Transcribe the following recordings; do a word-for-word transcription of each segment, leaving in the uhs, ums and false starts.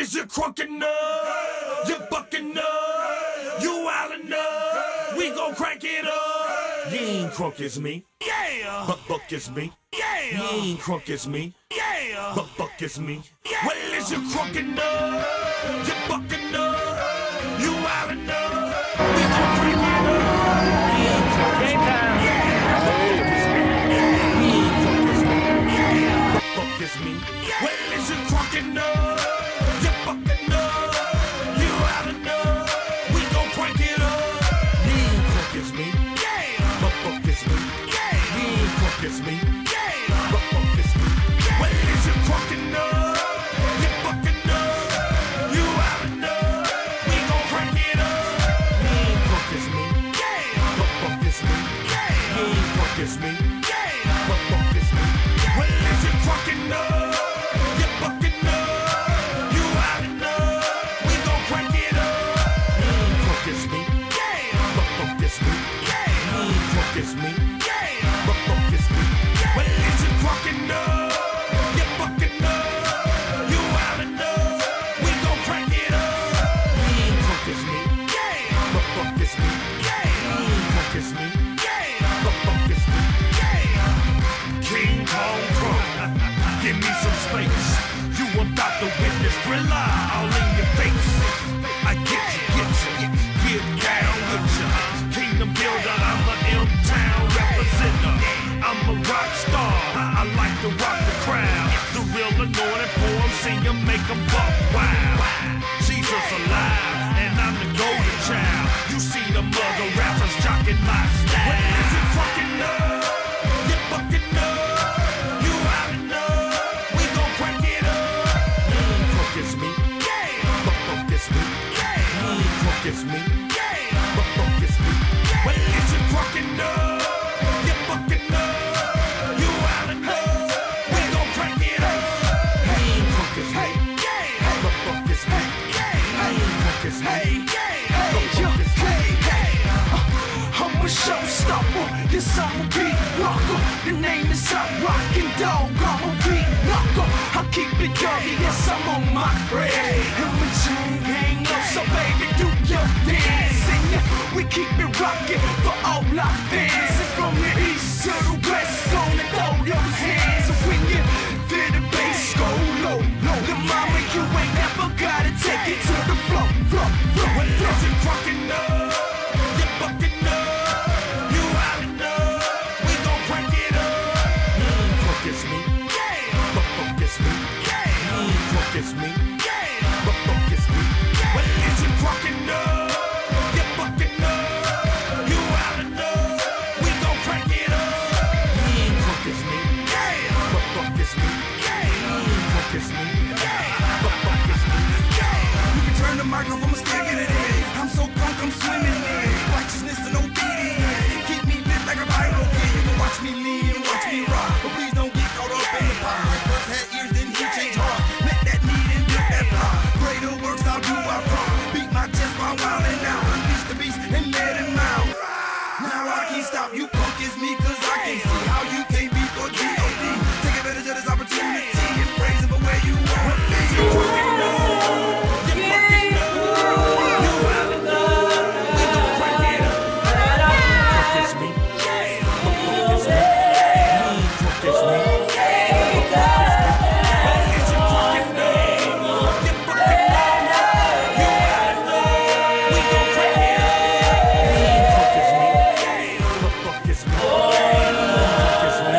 is you crunking up? You bucking up? You wildin' up? We gon' crank it up. You ain't crunk as me. Yeah. But buck as me. Yeah. You ain't crunk as me. Yeah. But buck as me. Yeah. Well, is you crunking up? You bucking up? You wildin' up? We gon' crank it up. You ain't crunk as me. Yeah. You ain't crunk as me. Yeah. But buck as me. Well, is you crunking up? You bucking up? You wildin' up? We gon' crank it up. You ain't crunk as me. Yeah. But buck as me. Yeah. You ain't crunk as me. Yeah. But buck as me. Well, is you crunking up? You bucking up? You wildin' up? We gon' crank it up. You ain't crunk as me. Yeah. But buck as me. Yeah. You ain't crunk as me. Yeah. But buck as me. Well, is you crunking up? You bucking up? You wildin' up? We gon' crank it up. You ain't crunk as me. Yeah. But buck as me. Yeah. You ain't crunk as me. Yeah. But buck as me. Well, is you crunking up? You bucking up? You wildin' up? We gon' crank it up. You ain't crunk as me. Yeah. But buck as me. Yeah. You ain't crunk as me. Yeah. But buck as me. Yeah. King Kong Crunk, give me some space. You about to witness Thriller all in your face. I get you, get you, get down with you. Kingdom builder, I'm a M-Town representative. I'm a rock star, I, I like to rock the crowd. The real anointed poem, sing 'em, make 'em buck wild. Jesus alive, and I'm the golden child. You see the mother rappers jocking my style. When is you fucking up? You bucking up? You wildin' up? We gon' crank it up. You ain't crunk as me. Yeah. But buck as me. Yeah. You ain't crunk as me. Yeah. But buck as me. Well, is you crunking up? You bucking up? You wildin' up? We gon' crank it up. You ain't crunk as me. Yeah. But buck as me. Yeah. You ain't crunk as me. Yeah. But buck as me. I'm a showstopper, yes I'm a beat rocker. The name is Hot Rockin' Dog, I'm a beat knocker. I keep it dirty, yes I'm on my bread. And my chain hang low, so baby do your dance. And we keep it rockin' for all our fans. And from the east to the west, gonna throw those hands. And when you feel the bass go low, low, the mama you ain't never gotta take it to the floor, floor, floor. Well, is you crunking up? You bucking up? You wildin' up? We gon' crank it up. You ain't crunk as me. Yeah. But buck as me. Yeah. You ain't crunk as me. Yeah. But buck as me. Well, is you crunking up? You bucking up? You wildin' up? We gon' crank it up. You ain't crunk as me. Yeah. But buck as me. Yeah. You ain't crunk as me. Yeah. But buck as me. You can turn the microphone and still get it in. I'm so drunk, I'm swimming in righteousness and obedience. Keep me lit like a Bible kid. You can watch me lean and watch me rock, but please don't get caught up in the pop. First had ears, then he changed heart. Met that need and built that block. Greater works I'll do, I promise. Beat my chest while wildin' out. Unleash the beast and let him out. Now I can't stop you, punk is me, cause I can't see how you can't be for G O D. Take advantage of this opportunity and praise him for where you are. You crunking up? You bucking up? You wildin' up? We gon' crank it up. Crunk as me. Yeah. But buck as me. You ain't crunk as me. But buck as me. Well, is you crunking up? You bucking up? You wildin' up? We gon' crank it up. You ain't crunk as me. But buck as me. You ain't crunk as me.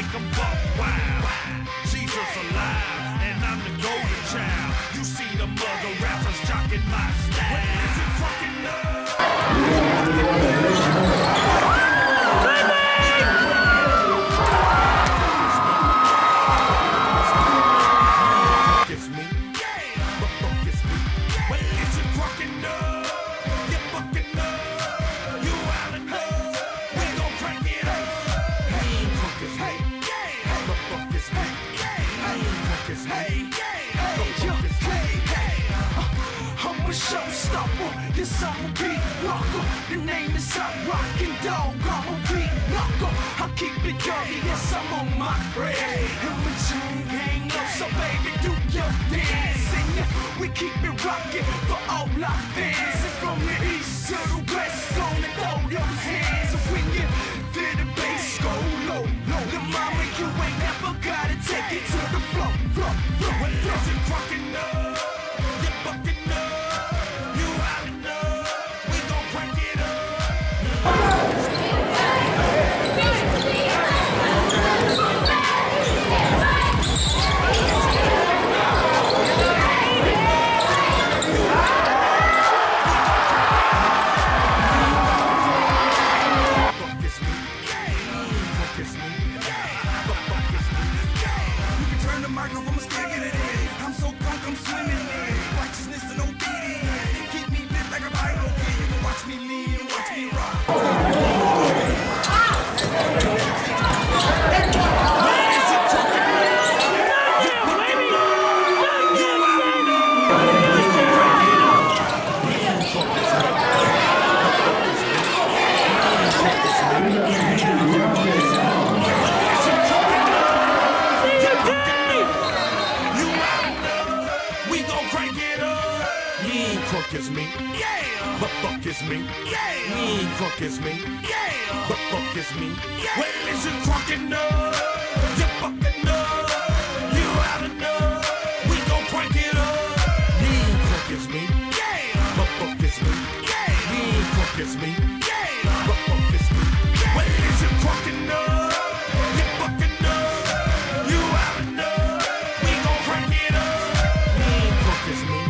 make them buck wild. Jesus alive, and I'm the golden child. You see the mother rappers jocking my style. What is it fucking love? Showstopper, yes I'm a beat rocker. The name is Hot Rockin' Dog. I'm a beat knocker. I keep it dirty, yes I'm on my bread. And my tongue hang low, so baby do your dance. And we keep it rockin' for all our fans. And from the east to the west, gonna throw those hands. And when you feel the bass go low, low, the mama you ain't never gotta take it to the floor, floor, floor. What is it fucking up? You fucking up. Crunk is me, yeah. But fuck is me, yeah. Me ain't crunk is me, yeah. But fuck is me, yeah. Well, is you crunk enough? You fucking up. You out enough? We gon' crank it up. Me ain't crunk is me, yeah. But fuck is me, yeah. Me ain't crunk is me, yeah. But fuck is me. Well, is you crunk enough? You fucking up. You out enough? We gon' crank it up. Me ain't crunk is me.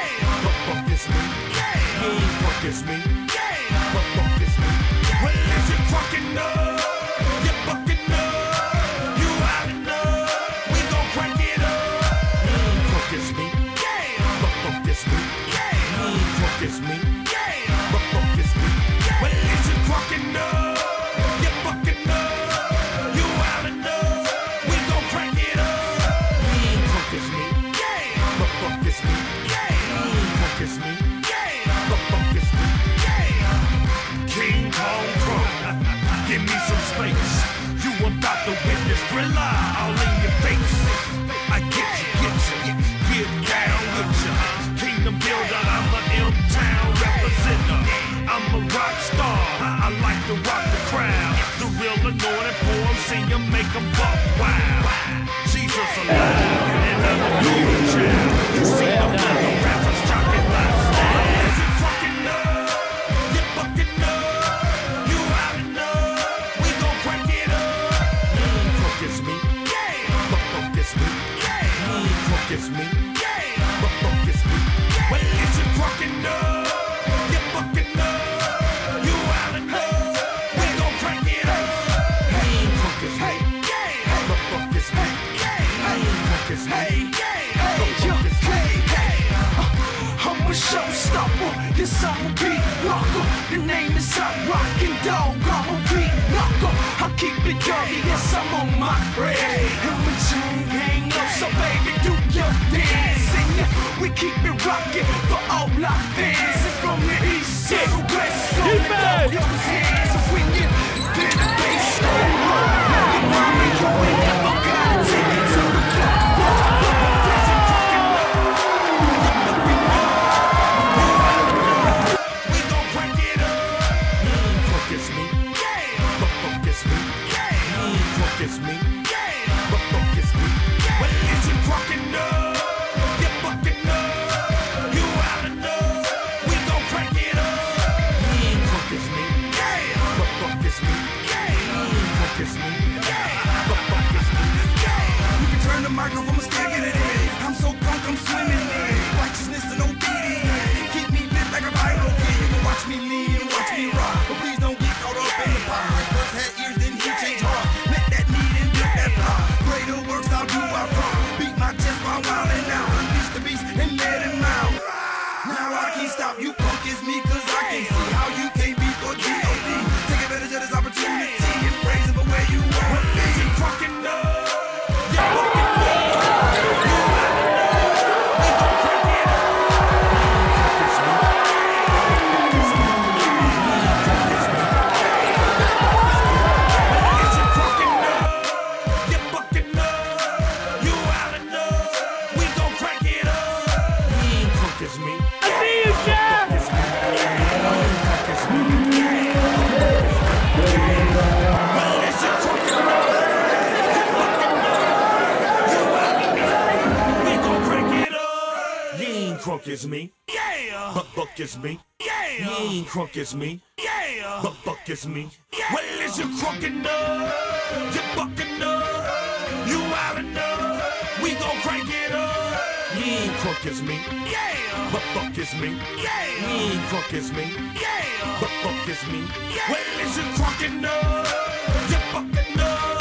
It's me, yeah. He ain't fuck is me, yeah. But fuck is me. Well, is you fucking up? You fucking up. You out enough? We gon' crank it up. He ain't fuck is me, yeah. But fuck is me, yeah. He ain't fuck is me, yeah. But fuck is me. Well, is you fucking up? You fucking up. You out enough? We gon' crank it up. He ain't fuck is me, yeah. But fuck is me, yeah. He ain't fuck is me. King Kong Crunk, give me some space. You about to witness Thriller all in your face. I get you, get you, get down with you. Kingdom builder, I'm a M-Town representative. I'm a rock star, I like to rock the crowd. The real anointed poem, see you make them buck wild. Jesus alive, and I'm a golden child. You see the mother rappers jocking my style. Is it fucking up? You fucking up. You out enough? We gon' crank it up. He ain't crunk is me, yeah. But fuck is me, yeah. He ain't crunk is me, yeah. But fuck is me. Well, is you crunkin' up? You fucking up. You out enough? We gon' crank it up. He ain't crunk is me, yeah. But fuck is me, yeah. He ain't crunk is me, yeah. But fuck is me. I'm a showstopper, yes I'm a beat rocker. The name is Hot Rockin' Dog. I'm a beat knocker. I keep it dirty, yes I'm on my bread. And my tongue hang low, so baby do your dance. And we keep it rockin' for all our fans. And from the east to the west, so throw those hands. And when you feel the bass go low, the mama you ain't never gotta take it to the floor. It's me, yeah. But fuck is me. Well, is you crunkin' up? You fucking up. You out enough? We gon' crank it up. He ain't crunk is me, yeah. But fuck is me. ain't crunk as me. Yeah. But buck as me. Yeah. You ain't crunk as me. Yeah. But buck as me. Yeah. Well, is you crunk enough? You buck enough? You out enough? We gon' crank it up. You ain't crunk as me. Yeah. But buck as me. Yeah. You ain't crunk as me. Yeah. But buck as me. Yeah. Well, is you crunk enough? You buck enough?